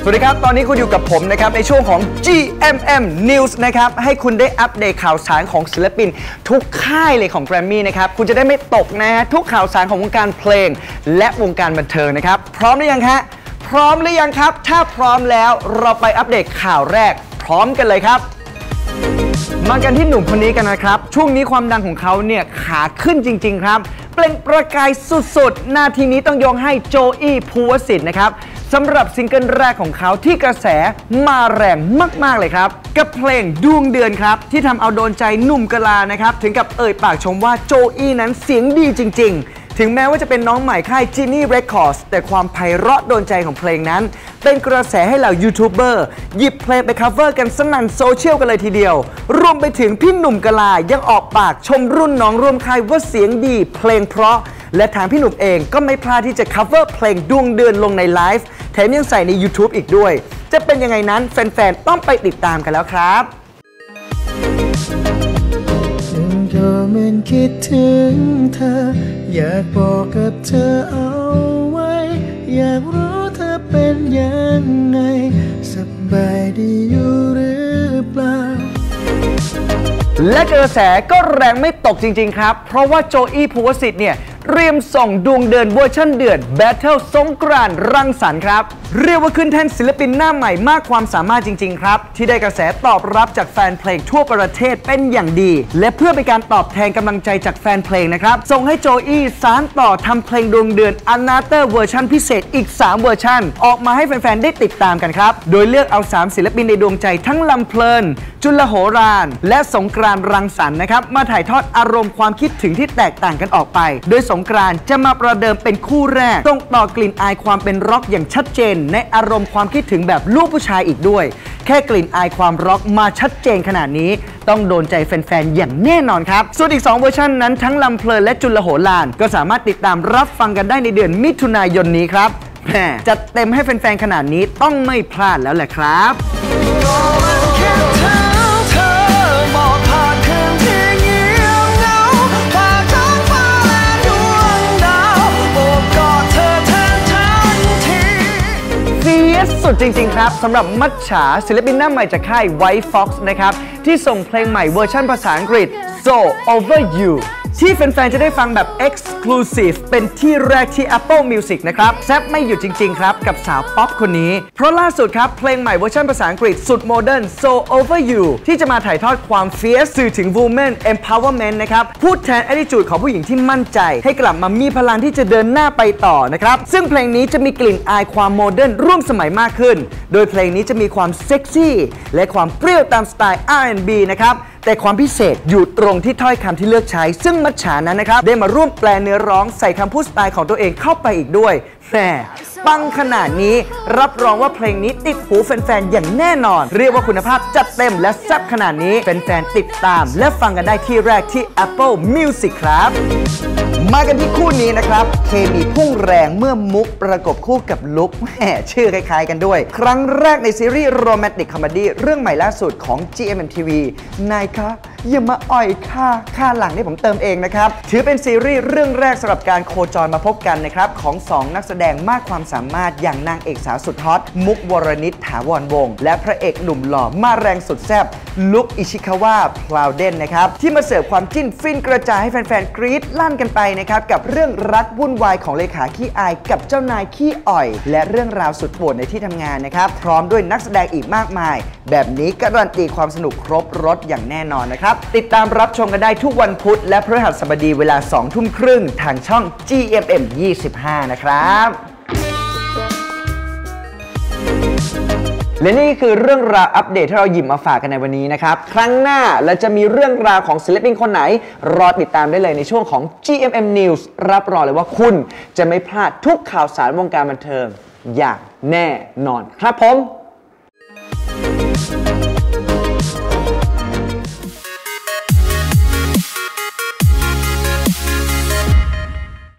สวัสดีครับตอนนี้คุณอยู่กับผมนะครับในช่วงของ GMM News นะครับให้คุณได้อัปเดตข่าวสารของศิลปินทุกค่ายเลยของ Grammy นะครับคุณจะได้ไม่ตกนะทุกข่าวสารของวงการเพลงและวงการบันเทิงนะครับพร้อมหรือยังฮะพร้อมหรือยังครับถ้าพร้อมแล้วเราไปอัปเดตข่าวแรกพร้อมกันเลยครับมากันที่หนุ่มคนนี้กันนะครับช่วงนี้ความดังของเขาเนี่ยขาขึ้นจริงๆครับเปล่งประกายสุดๆนาทีนี้ต้องยกให้โจอี้ภูวสิทธิ์นะครับสำหรับซิงเกิลแรกของเขาที่กระแสมาแรงมากๆเลยครับกับเพลงดวงเดือนครับที่ทำเอาโดนใจหนุ่มกะลานะครับถึงกับเอ่ยปากชมว่าโจอี้นั้นเสียงดีจริงๆถึงแม้ว่าจะเป็นน้องใหม่ค่าย Genie Records แต่ความไพเราะโดนใจของเพลงนั้นเป็นกระแสให้เหล่ายูทูบเบอร์หยิบเพลงไปคัฟเวอร์กันสนั่นโซเชียลกันเลยทีเดียวรวมไปถึงพี่หนุ่มกะลายังออกปากชมรุ่นน้องร่วมค่ายว่าเสียงดีเพลงเพราะและทางพี่หนุ่มเองก็ไม่พลาดที่จะคัฟเวอร์เพลงดวงเดือนลงในไลฟ์แถมยังใส่ใน YouTube อีกด้วยจะเป็นยังไงนั้นแฟนๆต้องไปติดตามกันแล้วครับก็มันคิดถึงเธออยากบอกกับเธอเอาไว้อยากรู้เธอเป็นยังไงสบายดีอยู่หรือเปล่าและกระแสก็แรงไม่ตกจริงๆครับเพราะว่าโจอี้ภูวสิทธิ์เนี่ยเตรียมส่งดวงเดือนเวอร์ชันเดือด Battle สงกรานต์รังสรรค์ครับเรียกว่าขึ้นแท่นศิลปินหน้าใหม่มากความสามารถจริงๆครับที่ได้กระแสตอบรับจากแฟนเพลงทั่วประเทศเป็นอย่างดีและเพื่อเป็นการตอบแทนกำลังใจจากแฟนเพลงนะครับส่งให้โจอี้สานต่อทำเพลงดวงเดือน Another เวอร์ชันพิเศษอีก3เวอร์ชันออกมาให้แฟนๆได้ติดตามกันครับโดยเลือกเอา3ศิลปินในดวงใจทั้งลำเพลินจุลโหราญและสงกรานต์รังสรรค์นะครับมาถ่ายทอดอารมณ์ความคิดถึงที่แตกต่างกันออกไปโดยสงกรานต์จะมาประเดิมเป็นคู่แรกต้องต่อกลิ่นอายความเป็นร็อกอย่างชัดเจนในอารมณ์ความคิดถึงแบบลูกผู้ชายอีกด้วยแค่กลิ่นอายความร็อกมาชัดเจนขนาดนี้ต้องโดนใจแฟนๆอย่างแน่นอนครับส่วนอีก2เวอร์ชันนั้นทั้งลำเพลินและจุลโหราญก็สามารถติดตามรับฟังกันได้ในเดือนมิถุนายนนี้ครับแหมจัดเต็มให้แฟนๆขนาดนี้ต้องไม่พลาดแล้วแหละครับสุดจริงๆครับสำหรับมัจฉาศิลปินหน้าใหม่จากค่าย White Fox นะครับที่ส่งเพลงใหม่เวอร์ชันภาษาอังกฤษ So Over You ที่แฟนๆจะได้ฟังแบบ Exclusive เป็นที่แรกที่ Apple Music นะครับแซ่บไม่หยุดจริงๆครับกับสาวป๊อปคนนี้เพราะล่าสุดครับเพลงใหม่เวอร์ชันภาษาอังกฤษสุดโมเดิร์น So Over You ที่จะมาถ่ายทอดความเฟียสสื่อถึง Women Empowerment นะครับพูดแทน attitude ของผู้หญิงที่มั่นใจให้กลับมามีพลังที่จะเดินหน้าไปต่อนะครับซึ่งเพลงนี้จะมีกลิ่นอายความโมเดิร์นร่วมสมัยมากขึ้นโดยเพลงนี้จะมีความเซ็กซี่และความเปรี้ยวตามสไตล์ R&B นะครับแต่ความพิเศษอยู่ตรงที่ถ้อยคำที่เลือกใช้ซึ่งมัจฉานั้นนะครับได้มาร่วมแปลเนื้อร้องใส่คำพูดสไตล์ของตัวเองเข้าไปอีกด้วยแหมปังขนาดนี้รับรองว่าเพลงนี้ติดหูแฟนๆอย่างแน่นอนเรียกว่าคุณภาพจัดเต็มและแซ่บขนาดนี้แฟนๆติดตามและฟังกันได้ที่แรกที่ Apple Music ครับมากันที่คู่นี้นะครับเคมีพุ่งแรงเมื่อมุกประกบคู่กับลุคแหมชื่อคล้ายๆกันด้วยครั้งแรกในซีรีส์โรแมนติกคอมเมดี้เรื่องใหม่ล่าสุดของ GMM TV นายคะอย่ามาอ่อยค่าหลังนี่ผมเติมเองนะครับถือเป็นซีรีส์เรื่องแรกสำหรับการโคจรมาพบกันนะครับของ2นักแสดงมากความสามารถอย่างนางเอกสาวสุดฮอตมุกวรณิตถาวรวงศ์และพระเอกหนุ่มหล่อมาแรงสุดแซ่บลุคอิชิคาวะพลาวเดนนะครับที่มาเสิร์ฟความจิ้นฟินกระจายให้แฟนๆกรี๊ดลั่นกันไปนะครับกับเรื่องรักวุ่นวายของเลขาขี้อายกับเจ้านายขี้อ่อยและเรื่องราวสุดปวดในที่ทำงานนะครับพร้อมด้วยนักแสดงอีกมากมายแบบนี้การันตีความสนุกครบรสอย่างแน่นอนนะครับติดตามรับชมกันได้ทุกวันพุธและพฤหัสบดีเวลา 20:30 น.ทางช่อง GMM 25 นะครับและนี่คือเรื่องราวอัปเดตที่เราหยิบมาฝากกันในวันนี้นะครับครั้งหน้าเราจะมีเรื่องราวของศิลปินคนไหนรอติดตามได้เลยในช่วงของ GMM News รับรองเลยว่าคุณจะไม่พลาดทุกข่าวสารวงการบันเทิงอย่างแน่นอนครับผม